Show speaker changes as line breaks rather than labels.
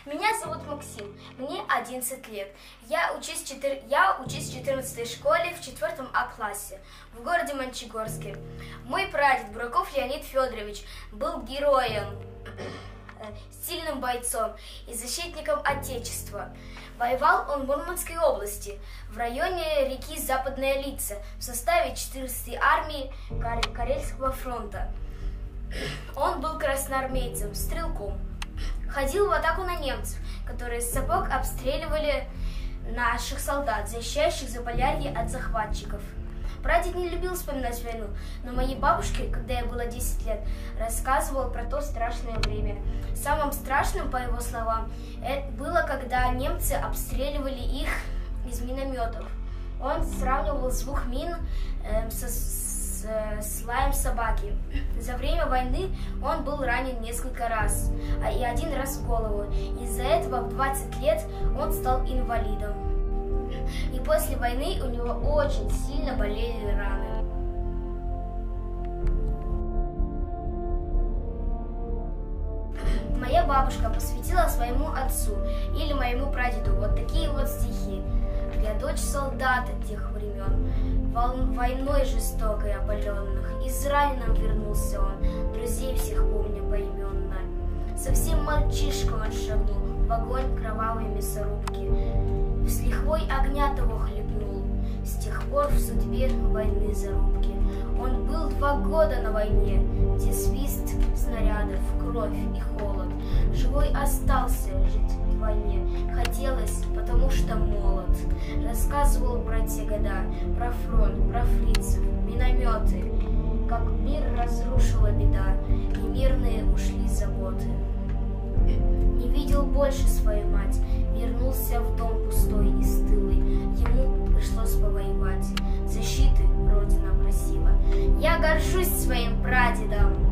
Меня зовут Максим, мне 11 лет. Я учусь в 14 школе в 4 А-классе в городе Мончегорске. Мой прадед Бураков Леонид Федорович был героем, сильным бойцом и защитником Отечества. Воевал он в Мурманской области, в районе реки Западная Лица, в составе 14-й армии Карельского фронта. Он был красноармейцем, стрелком. Ходил в атаку на немцев, которые с сапог обстреливали наших солдат, защищающих Заполярье от захватчиков. Прадед не любил вспоминать войну, но моей бабушке, когда ей было 10 лет, рассказывал про то страшное время. Самым страшным, по его словам, это было, когда немцы обстреливали их из минометов. Он сравнивал звук мин с лаем собаки. За время войны он был ранен несколько раз, и один раз в голову. Из-за этого в 20 лет он стал инвалидом. И после войны у него очень сильно болели раны. Моя бабушка посвятила своему отцу или моему прадеду вот такие вот стихи. Я дочь солдата тех времен, войной жестокой опаленных. Израненным вернулся он, друзей всех помню поименно. Совсем мальчишком он шагнул в огонь кровавой мясорубки. С лихвой огня того хлебнул, с тех пор в судьбе войны зарубки. Он был 2 года на войне, где свист снарядов, кровь и холод. Живой остался жить в войне, хотелось, потому что молод. Рассказывал про те года, про фронт, про фрицев, минометы, как мир разрушила беда, и мирные ушли заботы. Не видел больше свою мать, вернулся в дом пустой и стылый. Ему пришлось повоевать, защиты Родина просила. Я горжусь своим прадедом.